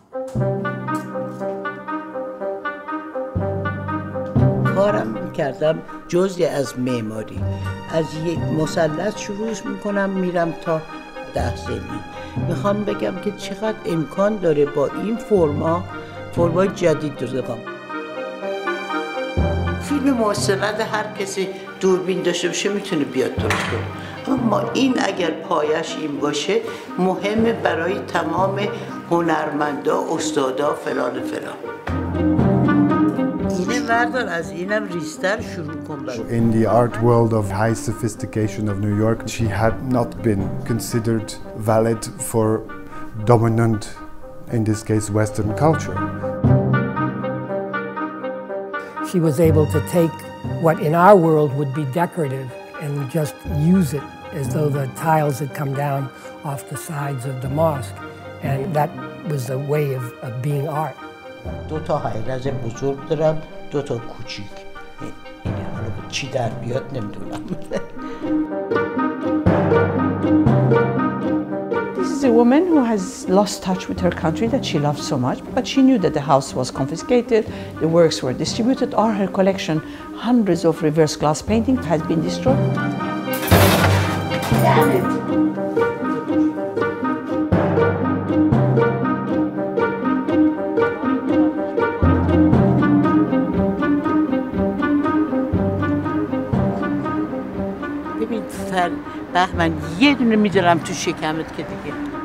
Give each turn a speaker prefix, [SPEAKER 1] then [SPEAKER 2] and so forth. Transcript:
[SPEAKER 1] کارم میکردم جزئی از معماری. از یک مثلث شروع میکنم میرم تا 10 سنی. میخوام بگم که چقدر امکان داره با این فرمای جدید درست کنم. فیلم مستند هر کسی دوربین داشته باشه میتونه بیاد درست کنه، اما این اگر پایش این باشه مهمه برای تمام هنرمندا، استادا، فلان. اینه بردار، از اینم ریستر شروع کن.
[SPEAKER 2] In the art world of high sophistication of New York, she had not been considered valid for dominant, in this case, Western culture.
[SPEAKER 3] She was able to take what in our world would be decorative and just use it as though the tiles had come down off the sides of the mosque, and that was a way of being art.
[SPEAKER 1] 2 تا حیرز بزرگ دارم، 2 تا کوچیک. این حالا چی در بیاد نمیدونم.
[SPEAKER 4] This is a woman who has lost touch with her country that she loved so much, but she knew that the house was confiscated, the works were distributed, or her collection, hundreds of reverse glass paintings, has been destroyed. Damn it!
[SPEAKER 1] ببین بهمن، یه دونه میذارم تو شکمت که دیگه